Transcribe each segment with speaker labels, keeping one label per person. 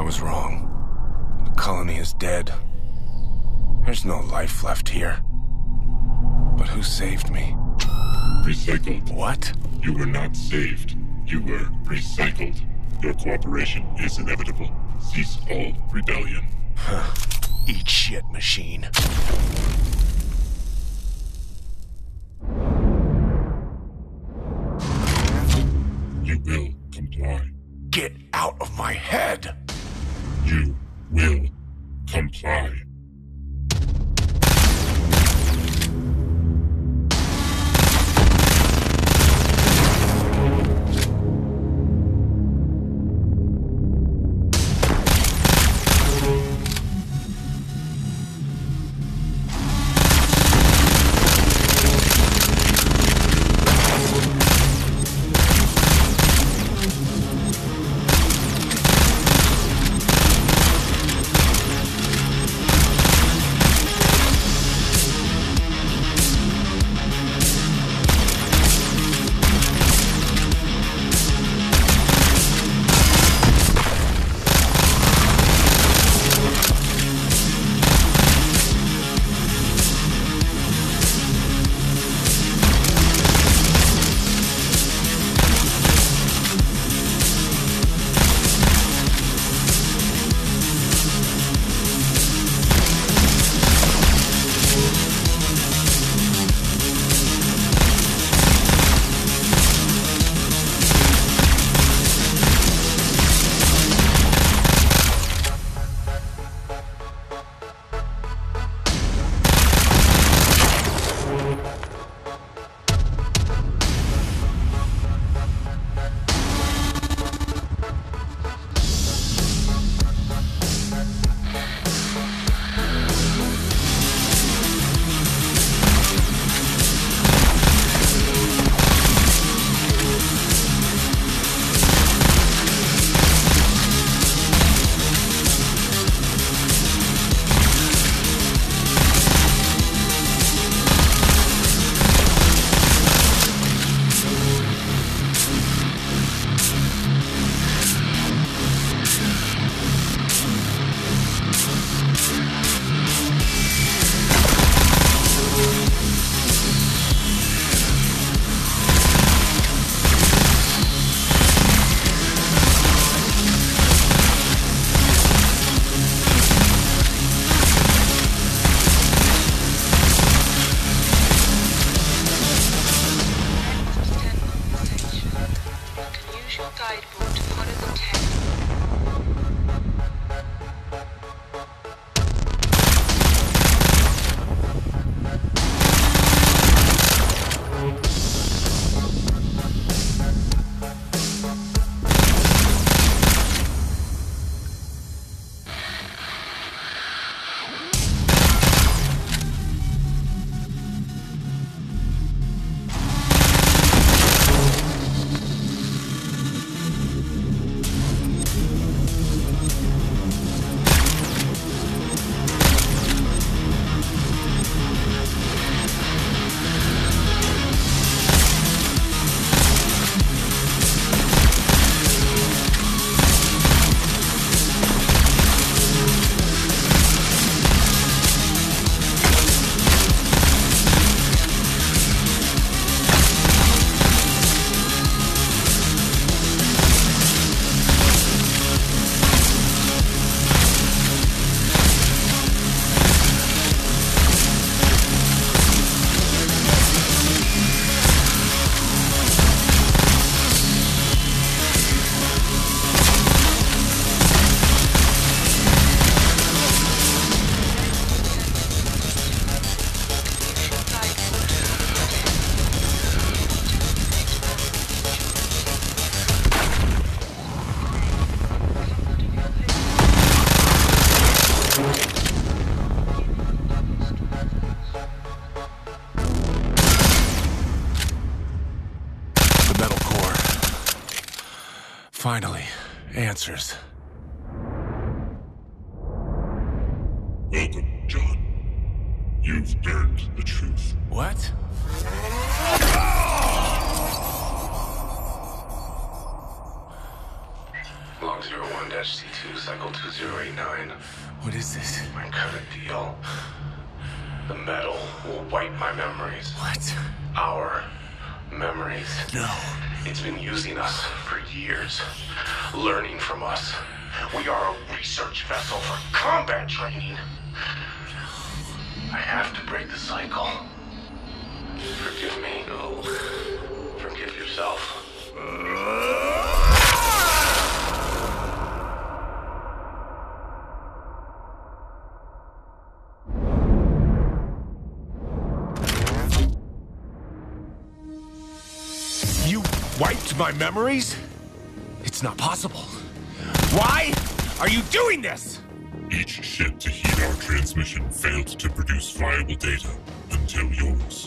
Speaker 1: I was wrong. The colony is dead. There's no life left here. But who saved me?
Speaker 2: Recycled.
Speaker 1: What?
Speaker 2: You were not saved. You were recycled. Your cooperation is inevitable. Cease all rebellion.
Speaker 1: Huh. Eat shit, machine.
Speaker 2: You will comply.
Speaker 1: Get out of my head!
Speaker 2: You will comply.
Speaker 1: Finally, answers.
Speaker 2: Welcome, John. You've earned the truth.
Speaker 1: What?
Speaker 3: Log 0
Speaker 1: 1-C2, cycle 2089.
Speaker 3: What is this?
Speaker 1: I cut a deal. The metal will wipe my memories.
Speaker 3: What?
Speaker 1: Our memories.
Speaker 3: No.
Speaker 1: It's been using us for years, learning from us. We are a research vessel for combat training. I have to break the cycle. Forgive me. No. Forgive yourself.
Speaker 3: You wiped my memories? It's not possible. Why are you doing this?
Speaker 2: Each ship to heed our transmission failed to produce viable data until yours.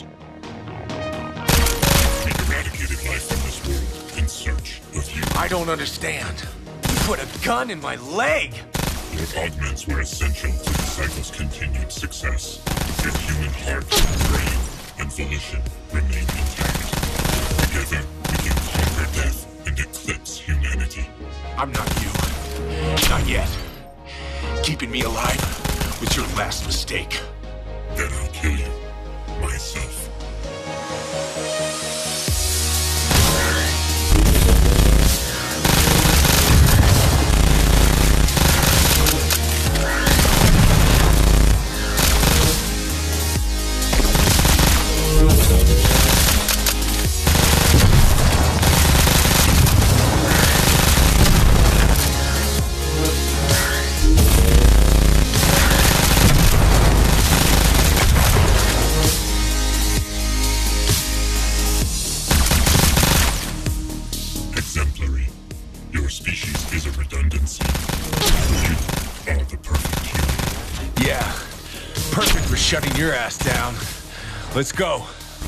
Speaker 2: We eradicated life from this world in search of you.
Speaker 3: I don't understand. You put a gun in my leg!
Speaker 2: Your augments were essential to the cycle's continued success. Your human heart, brain, and volition remain intact. Together, we can conquer death and eclipse humanity.
Speaker 3: I'm not you. Not yet. Keeping me alive was your last mistake.
Speaker 2: Then I'll kill you, myself. Exemplary. Your species is a redundancy. You are the perfect human.
Speaker 3: Yeah. Perfect for shutting your ass down. Let's go.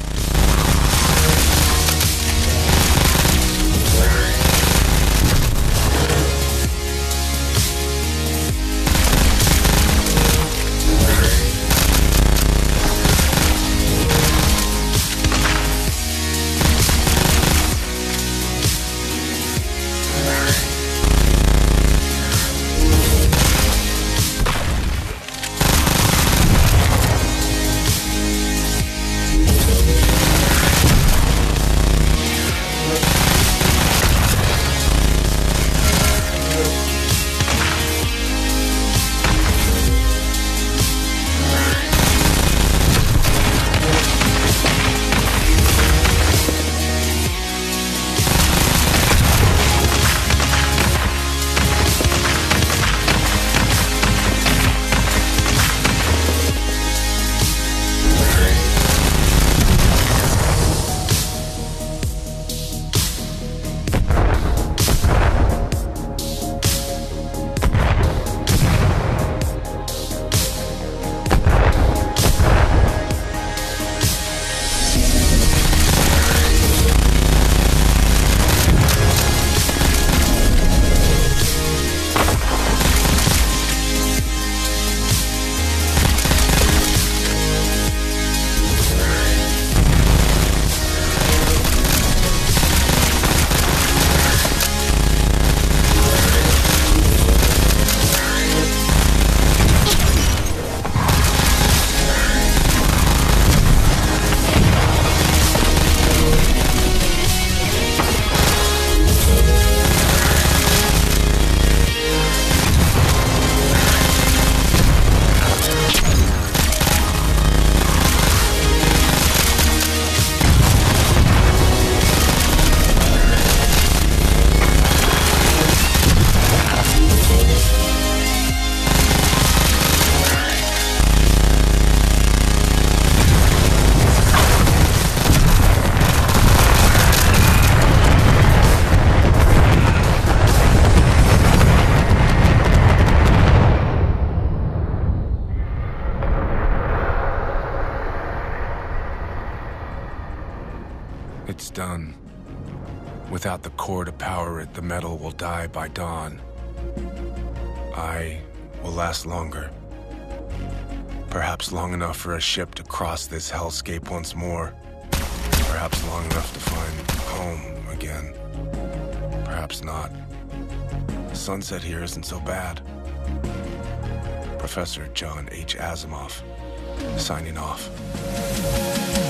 Speaker 3: It's done. Without the core to power it, the metal will die by dawn. I will last longer. Perhaps long enough for a ship to cross this hellscape once more. Perhaps long enough to find home again. Perhaps not. sunset here isn't so bad. Professor John H. Asimov, signing off.